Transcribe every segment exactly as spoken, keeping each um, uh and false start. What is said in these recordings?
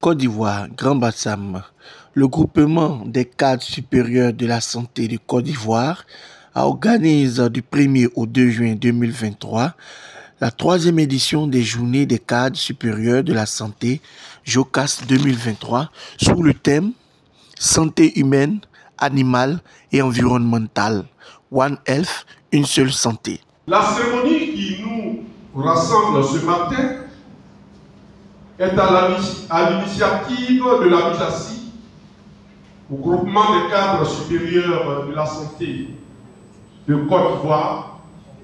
Côte d'Ivoire, Grand Bassam, le groupement des cadres supérieurs de la santé de Côte d'Ivoire organise du premier au deux juin deux mille vingt-trois la troisième édition des Journées des cadres supérieurs de la santé JOCAS deux mille vingt-trois sous le thème Santé humaine, animale et environnementale. One Health, une seule santé. La cérémonie qui nous rassemble ce matin est à l'initiative de la MIJACI, au groupement des cadres supérieurs de la santé de Côte d'Ivoire.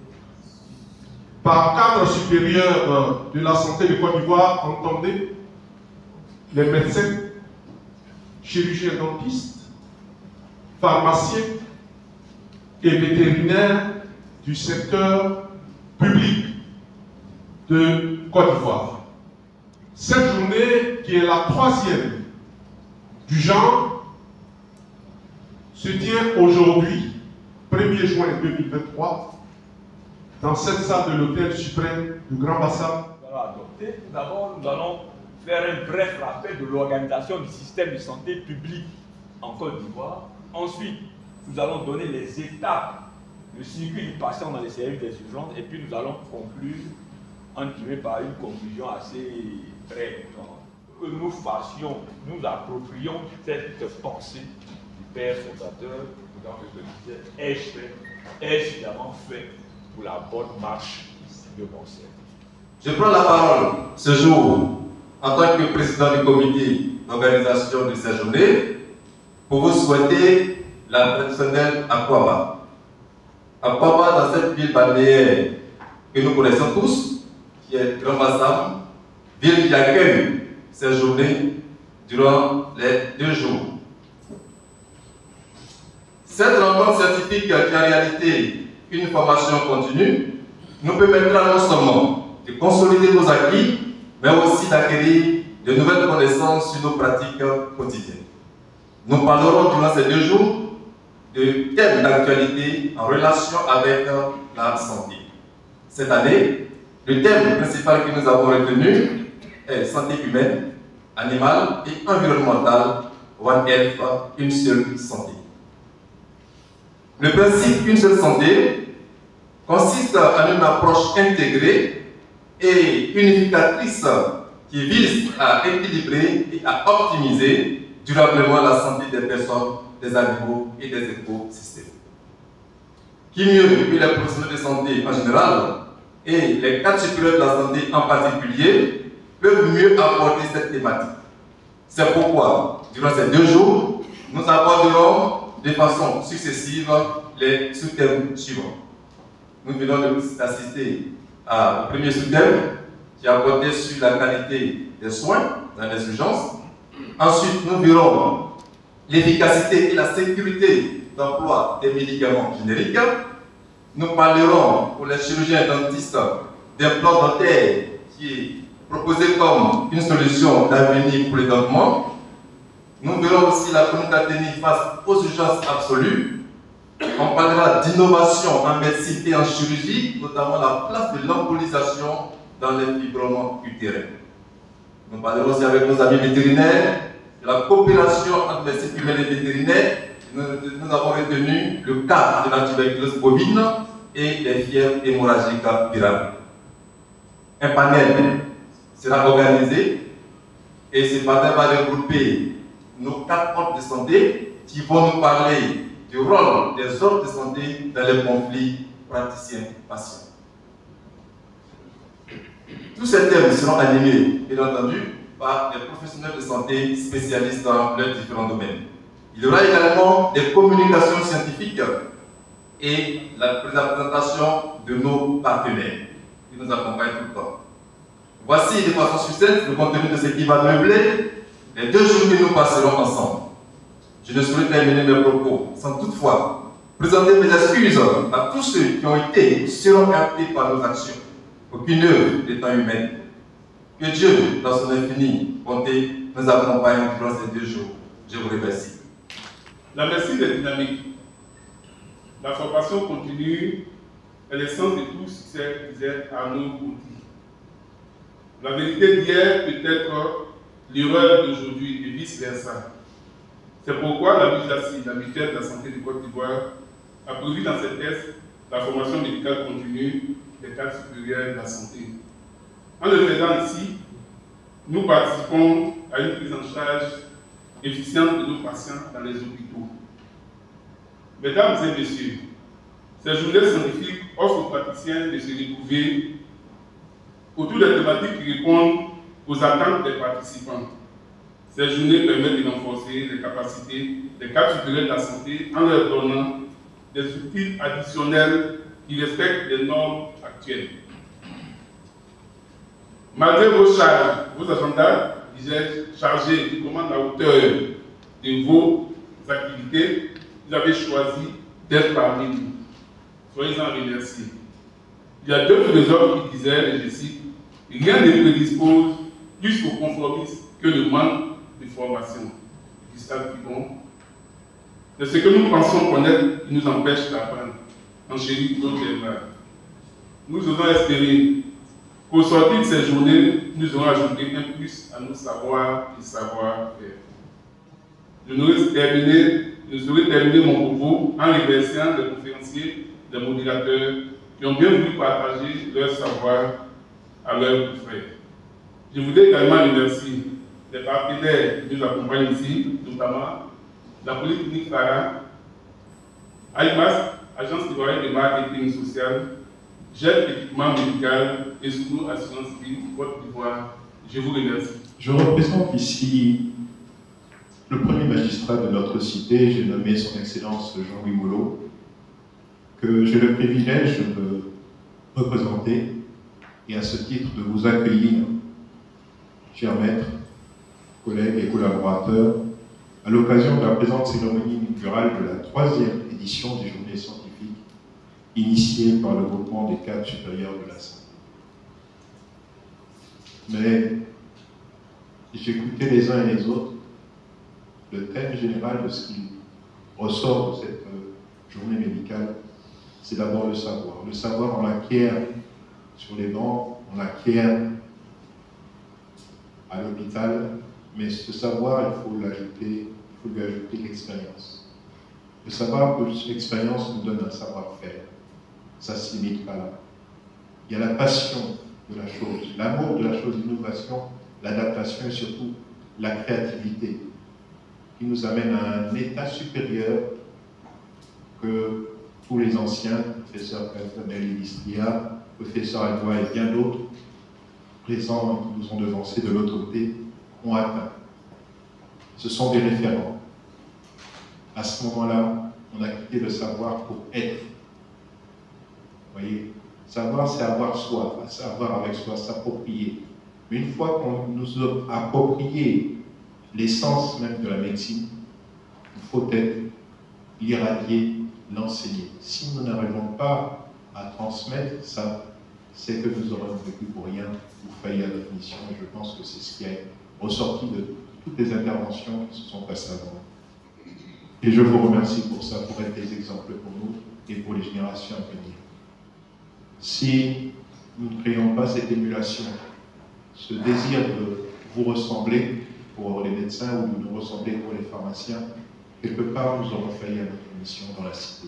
Par cadre supérieur de la santé de Côte d'Ivoire, entendez les médecins, chirurgiens dentistes, pharmaciens et vétérinaires du secteur public de Côte d'Ivoire. Cette journée, qui est la troisième du genre, se tient aujourd'hui, premier juin deux mille vingt-trois, dans cette salle de l'hôtel suprême du Grand Bassam. Adopté. D'abord, nous allons faire un bref rappel de l'organisation du système de santé publique en Côte d'Ivoire. Ensuite, nous allons donner les étapes, le circuit du patient dans les services des urgences, et puis nous allons conclure entre guillemets par une conclusion assez brève. Que nous fassions, nous approprions cette pensée du Père fondateur, est fait, est suffisamment fait pour la bonne marche de mon service. Je prends la parole ce jour en tant que président du comité d'organisation de cette journée pour vous souhaiter la traditionnelle Akwaba. Akwaba, dans cette ville balnéaire que nous connaissons tous, qui est Grand Bassam, ville qui accueille cette journée durant les deux jours. Cette rencontre scientifique qui est en réalité une formation continue nous permettra non seulement de consolider nos acquis, mais aussi d'acquérir de nouvelles connaissances sur nos pratiques quotidiennes. Nous parlerons durant ces deux jours de thèmes d'actualité en relation avec la santé. Cette année, le thème principal que nous avons retenu est santé humaine, animale et environnementale, One Health, une seule santé. Le principe une seule santé consiste en une approche intégrée et unificatrice qui vise à équilibrer et à optimiser durablement la santé des personnes, des animaux et des écosystèmes. Qui mieux que les professionnels de santé en général et les cadres supérieurs de la santé en particulier peuvent mieux aborder cette thématique. C'est pourquoi, durant ces deux jours, nous aborderons de façon successive les sous-thèmes suivants. Nous venons d'assister au premier sous-thème qui a porté sur la qualité des soins dans les urgences. Ensuite, nous verrons l'efficacité et la sécurité d'emploi des médicaments génériques. Nous parlerons pour les chirurgiens dentistes d'un plan dentaire qui est proposé comme une solution d'avenir pour les dentements. Nous verrons aussi la chronique à tenir face aux urgences absolues. On parlera d'innovation en médecine et en chirurgie, notamment la place de l'embolisation dans les fibroments utérins. Nous parlerons aussi avec nos amis vétérinaires de la coopération entre médecine humaine et vétérinaire. Nous, nous avons retenu le cas de la tuberculose bovine et des fièvres hémorragiques virales. Un panel sera organisé et ce panel va regrouper nos quatre ordres de santé qui vont nous parler du rôle des ordres de santé dans les conflits praticiens-patients. Tous ces thèmes seront animés, bien entendu, par des professionnels de santé spécialistes dans leurs différents domaines. Il y aura également des communications scientifiques et la présentation de nos partenaires qui nous accompagnent tout le temps. Voici de façon succincte le contenu de ce qui va meubler les deux jours que nous passerons ensemble. Je ne saurais terminer mes propos sans toutefois présenter mes excuses à tous ceux qui ont été ou seront heurtés par nos actions. Aucune œuvre d'étant humaine. Que Dieu, dans son infinie bonté, nous accompagne durant ces deux jours. Je vous remercie. La médecine est dynamique. La formation continue est l'essence de tout succès qui est à nos outils. La vérité d'hier peut être l'erreur d'aujourd'hui et vice-versa. C'est pourquoi la M U S A C I, la Mutuelle de la Santé de Côte d'Ivoire, a prévu dans ses tests la formation médicale continue des cadres supérieurs de la santé. En le faisant ici, nous participons à une prise en charge efficiente de nos patients dans les hôpitaux. Mesdames et messieurs, ces journées scientifiques offrent aux praticiens de se retrouver autour des thématiques qui répondent aux attentes des participants. Ces journées permettent de renforcer les capacités des cadres supérieurs de la santé en leur donnant des outils additionnels qui respectent les normes actuelles. Malgré vos charges, vos agendas, disais-je, chargés qui commandent la hauteur de vos activités, vous avez choisi d'être parmi nous. Soyez-en remerciés. Il y a deux philosophes qui disaient, et je cite, « Rien ne prédispose plus au conformisme que le manque de formation. » Gustave Pibon. C'est ce que nous pensons connaître qui nous empêche d'apprendre. Angélique Gauthier. Nous osons espérer qu'au sortir de ces journées, nous aurons ajouté un plus à nos savoirs et savoir-faire. Je n'aurais terminé, je saurais terminer mon propos en remerciant les conférenciers, les modérateurs qui ont bien voulu partager leur savoir à leurs frères. Je voudrais également remercier les partenaires qui nous accompagnent ici, notamment la Polyclinique Farah, A I M A S, Agence ivoirienne de marketing social, J E T Équipement médical et Sounou Assurance Vie, Côte d'Ivoire. Je vous remercie. Je représente ici le premier magistrat de notre cité, j'ai nommé son Excellence Jean-Louis Moulot, que j'ai le privilège de représenter et à ce titre de vous accueillir, chers maîtres, collègues et collaborateurs, à l'occasion de la présente cérémonie inaugurale de la troisième édition des Journées scientifiques initiée par le groupement des cadres supérieurs de la santé. Mais j'écoutais les uns et les autres le thème général de ce qui ressort de cette journée médicale, c'est d'abord le savoir. Le savoir, on l'acquiert sur les bancs, on l'acquiert à l'hôpital, mais ce savoir, il faut l'ajouter, il faut lui ajouter l'expérience. Le savoir plus l'expérience nous donne un savoir-faire. Ça ne se limite pas là. Il y a la passion de la chose, l'amour de la chose, l'innovation, l'adaptation et surtout la créativité qui nous amène à un état supérieur que tous les anciens, professeur Calfanel et Listria, professeur Aldois et bien d'autres, présents qui nous ont devancés de l'autre côté, ont atteint. Ce sont des référents. À ce moment-là, on a quitté le savoir pour être. Vous voyez, savoir, c'est avoir soi, savoir avec soi, s'approprier. Mais une fois qu'on nous a approprié l'essence même de la médecine, il faut être l'irradier, l'enseigner. Si nous n'arrivons pas à transmettre ça, c'est que nous aurons vécu pour rien ou failli à notre mission. Et je pense que c'est ce qui est ressorti de toutes les interventions qui se sont passées avant. Et je vous remercie pour ça, pour être des exemples pour nous et pour les générations à venir. Si nous ne créons pas cette émulation, ce désir de vous ressembler pour les médecins ou de nous ressembler pour les pharmaciens, quelque part nous aurons failli à notre mission dans la cité.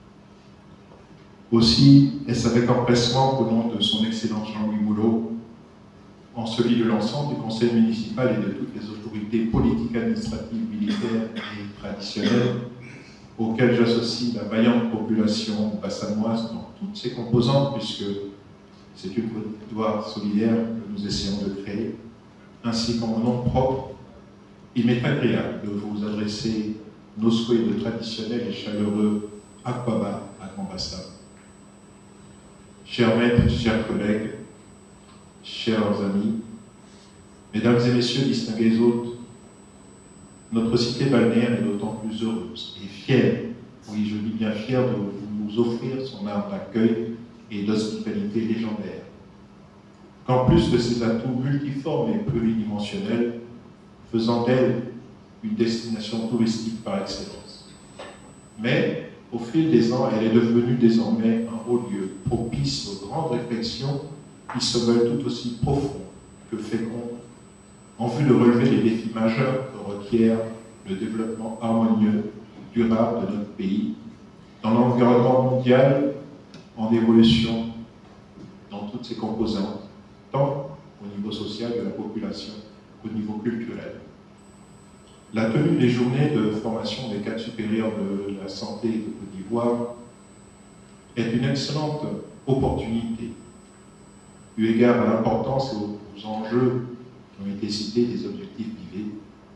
Aussi, est-ce avec empressement qu'au nom de son Excellence Jean-Louis Moulot, en celui de l'ensemble du conseil municipal et de toutes les autorités politiques, administratives, militaires et traditionnelles, auxquelles j'associe la vaillante population bassanoise dans toutes ses composantes, puisque c'est une victoire solidaire que nous essayons de créer, ainsi qu'en mon nom propre, il m'est agréable de vous adresser nos souhaits de traditionnel et chaleureux Akwaba à Grand-Bassam. Chers maîtres, chers collègues, chers amis, mesdames et messieurs, distingués hôtes, notre cité balnéaire est d'autant plus heureuse et fière, oui je dis bien fière, de nous offrir son art d'accueil et d'hospitalité légendaire. Qu'en plus de ses atouts multiformes et pluridimensionnels, faisant d'elle une destination touristique par excellence. Mais, au fil des ans, elle est devenue désormais un haut lieu, propice aux grandes réflexions qui se veulent tout aussi profondes que fécondes en vue de relever les défis majeurs que requiert le développement harmonieux, durable de notre pays, dans l'environnement mondial en évolution dans toutes ses composantes, tant au niveau social de la population qu'au niveau culturel. La tenue des journées de formation des cadres supérieurs de la santé de Côte d'Ivoire est une excellente opportunité, eu égard à l'importance et aux enjeux qui ont été cités des objectifs d'I V.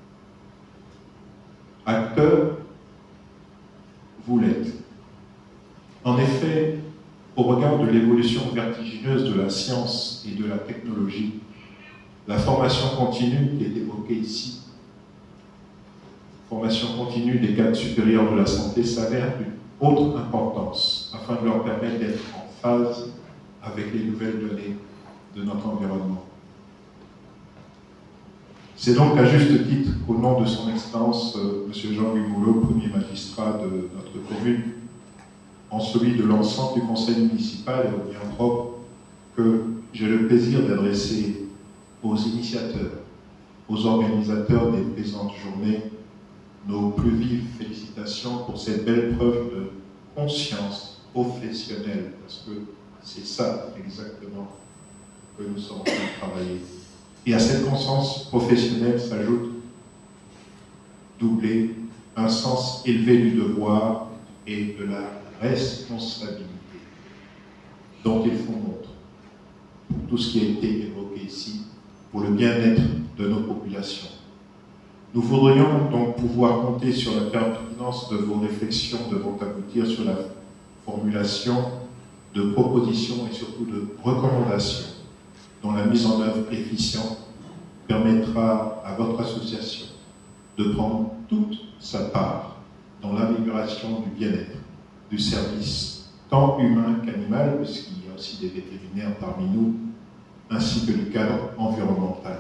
Acteurs, vous l'êtes. En effet, au regard de l'évolution vertigineuse de la science et de la technologie, la formation continue qui est évoquée ici, formation continue des cadres supérieurs de la santé, s'avère d'une autre importance afin de leur permettre d'être en phase avec les nouvelles données de notre environnement. C'est donc à juste titre qu'au nom de son Excellence, euh, M. Jean-Louis Moulot, premier magistrat de notre commune, en celui de l'ensemble du conseil municipal et au bien propre, que j'ai le plaisir d'adresser aux initiateurs, aux organisateurs des présentes journées, nos plus vives félicitations pour cette belle preuve de conscience professionnelle, parce que c'est ça exactement que nous sommes en train de travailler. Et à cette conscience professionnelle s'ajoute, doublé, un sens élevé du devoir et de la responsabilité dont ils font montre pour tout ce qui a été évoqué ici, pour le bien-être de nos populations. Nous voudrions donc pouvoir compter sur la pertinence de vos réflexions devant aboutir sur la formulation de propositions et surtout de recommandations dont la mise en œuvre efficiente permettra à votre association de prendre toute sa part dans l'amélioration du bien-être, du service tant humain qu'animal, puisqu'il y a aussi des vétérinaires parmi nous, ainsi que du cadre environnemental.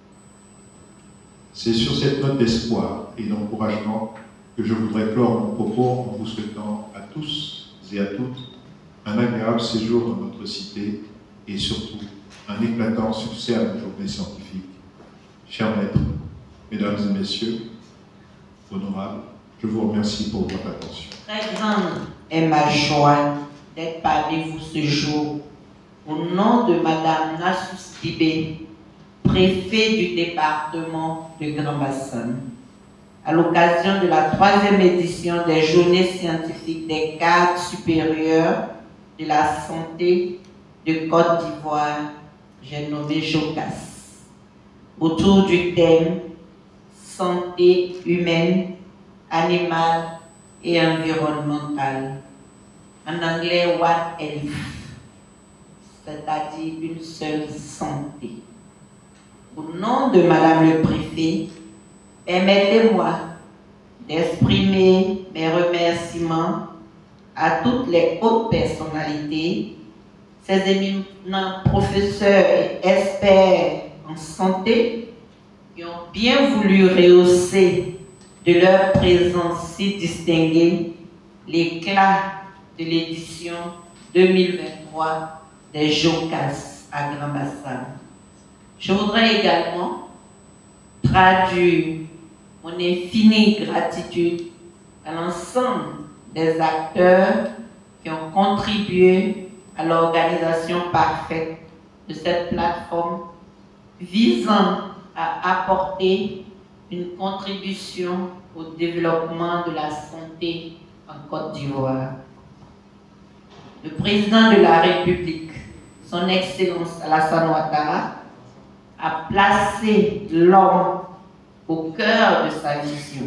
C'est sur cette note d'espoir et d'encouragement que je voudrais clore mon propos en vous souhaitant à tous et à toutes un agréable séjour dans notre cité et surtout un éclatant succès à la journée scientifique. Chers maîtres, mesdames et messieurs, honorables, je vous remercie pour votre attention. Très grande est ma joie d'être parmi vous ce jour. Au nom de Madame Nassou Sidibé, préfet du département de Grand Bassam, à l'occasion de la troisième édition des Journées scientifiques des cadres supérieurs de la santé de Côte d'Ivoire, j'ai nommé JOCAS, autour du thème santé humaine, animale et environnementale. En anglais, One Health, c'est-à-dire une seule santé. Au nom de Madame le Préfet, permettez-moi d'exprimer mes remerciements à toutes les hautes personnalités, ces éminents professeurs et experts en santé qui ont bien voulu rehausser de leur présence si distinguée l'éclat de l'édition deux mille vingt-trois des JOCAS à Grand Bassam. Je voudrais également traduire mon infinie gratitude à l'ensemble des acteurs qui ont contribué à l'organisation parfaite de cette plateforme visant à apporter une contribution au développement de la santé en Côte d'Ivoire. Le président de la République, son Excellence Alassane Ouattara, a placé l'homme au cœur de sa vision.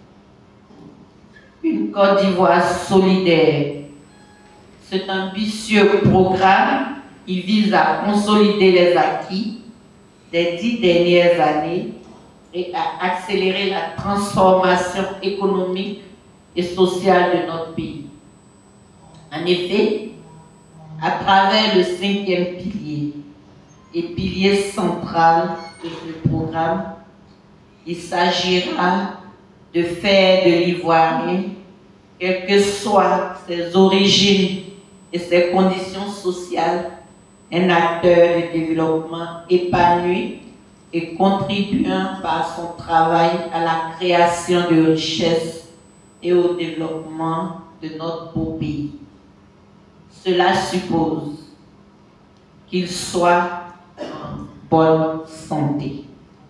Une Côte d'Ivoire solidaire. Cet ambitieux programme qui vise à consolider les acquis des dix dernières années et à accélérer la transformation économique et sociale de notre pays. En effet, à travers le cinquième pilier et pilier central de ce programme, il s'agira de faire de l'Ivoirien, quelles que soient ses origines et ses conditions sociales, un acteur de développement épanoui et contribuant par son travail à la création de richesses et au développement de notre beau pays. Cela suppose qu'il soit en bonne santé.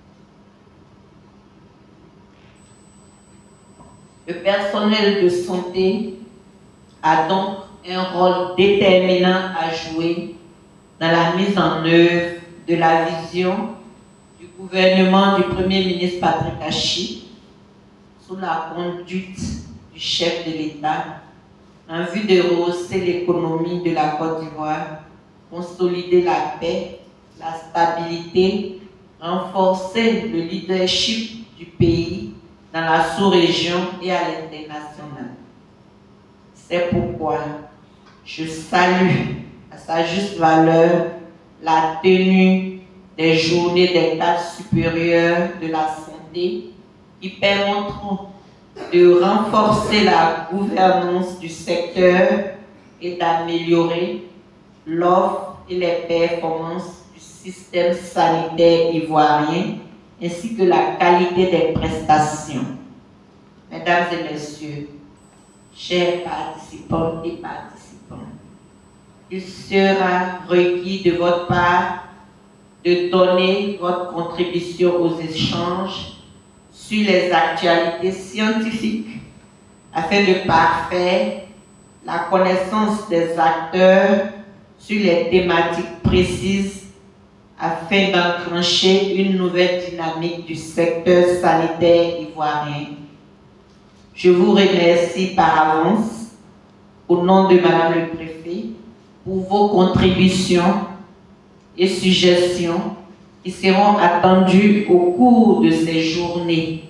Le personnel de santé a donc un rôle déterminant à jouer dans la mise en œuvre de la vision du gouvernement du Premier ministre Patrick Achi, sous la conduite du chef de l'État, en vue de rehausser l'économie de la Côte d'Ivoire, consolider la paix, la stabilité, renforcer le leadership du pays dans la sous-région et à l'international. C'est pourquoi je salue à sa juste valeur la tenue des journées des cadres supérieurs de la santé qui permettront de renforcer la gouvernance du secteur et d'améliorer l'offre et les performances du système sanitaire ivoirien ainsi que la qualité des prestations. Mesdames et messieurs, chers participants et participants, il sera requis de votre part de donner votre contribution aux échanges sur les actualités scientifiques afin de parfaire la connaissance des acteurs sur les thématiques précises afin d'enclencher une nouvelle dynamique du secteur sanitaire ivoirien. Je vous remercie par avance, au nom de Madame le Préfet, pour vos contributions et suggestions qui seront attendues au cours de ces journées.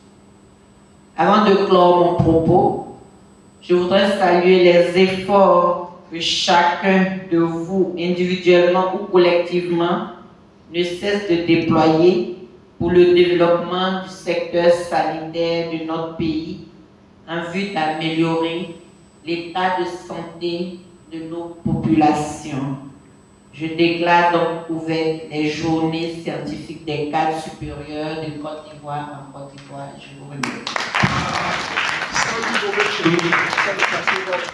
Avant de clore mon propos, je voudrais saluer les efforts que chacun de vous, individuellement ou collectivement, ne cesse de déployer pour le développement du secteur sanitaire de notre pays en vue d'améliorer l'état de santé de nos populations. Je déclare donc ouvert les journées scientifiques des cadres supérieurs de Côte d'Ivoire en Côte d'Ivoire. Je vous remercie.